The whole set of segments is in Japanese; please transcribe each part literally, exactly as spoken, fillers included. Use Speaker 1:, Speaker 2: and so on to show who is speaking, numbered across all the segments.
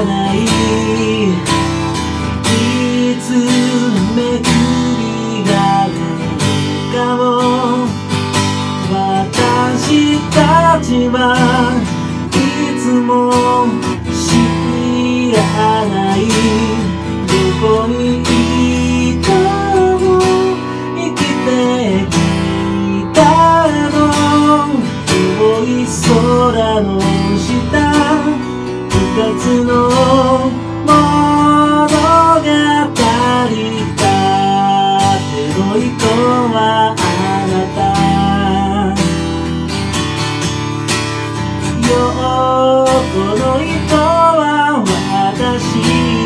Speaker 1: ない。いつめくりが出るかも。私たちはいつも知らない。どこにいたの、生きてきたの。遠い空の下、二つの物語だ。手の糸はあなた。横の糸は私。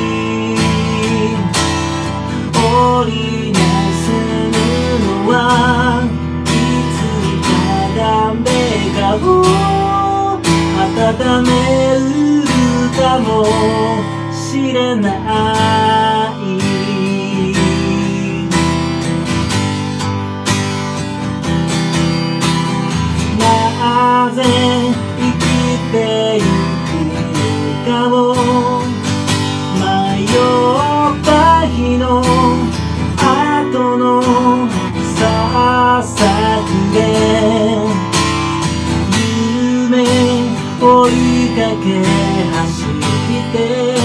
Speaker 1: 織りなす布はいつか誰かを温めるかもしれない。なぜ生きてゆくかを迷った日の後のささくで夢追いかけ走って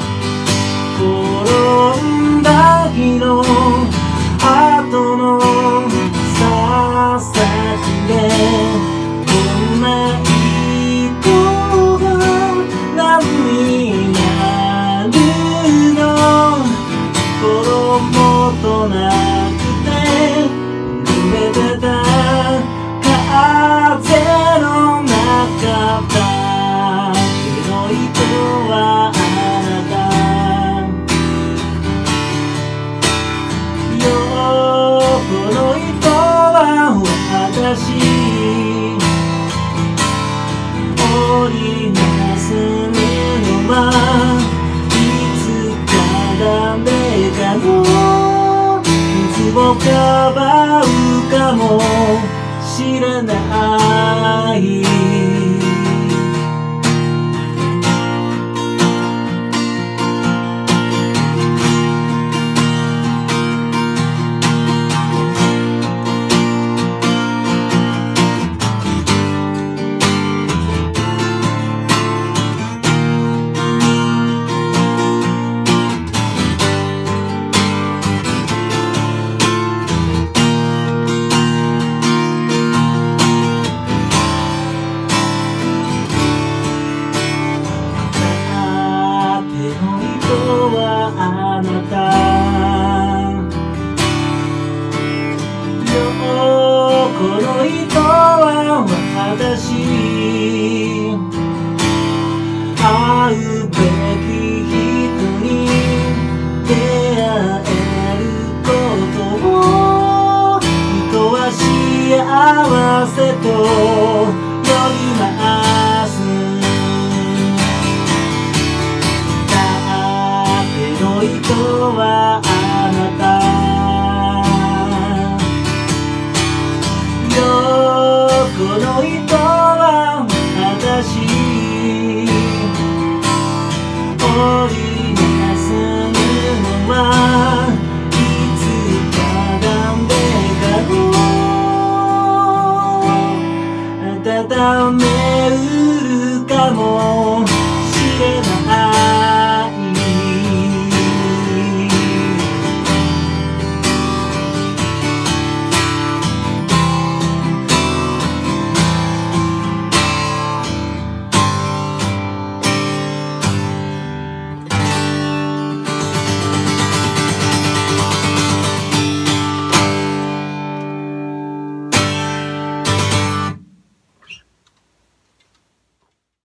Speaker 1: 転んだ日の後のささくでこんな糸が何になるの。衣となくて濡れてた風の中だ。手の糸はあなた。横の糸は私。織りなす布はいつか誰かの水をかばうかもしれない。あなた。横の糸は私。会うべき人に出会えることを糸は幸せと呼びます。糸はあなた。横の糸は私。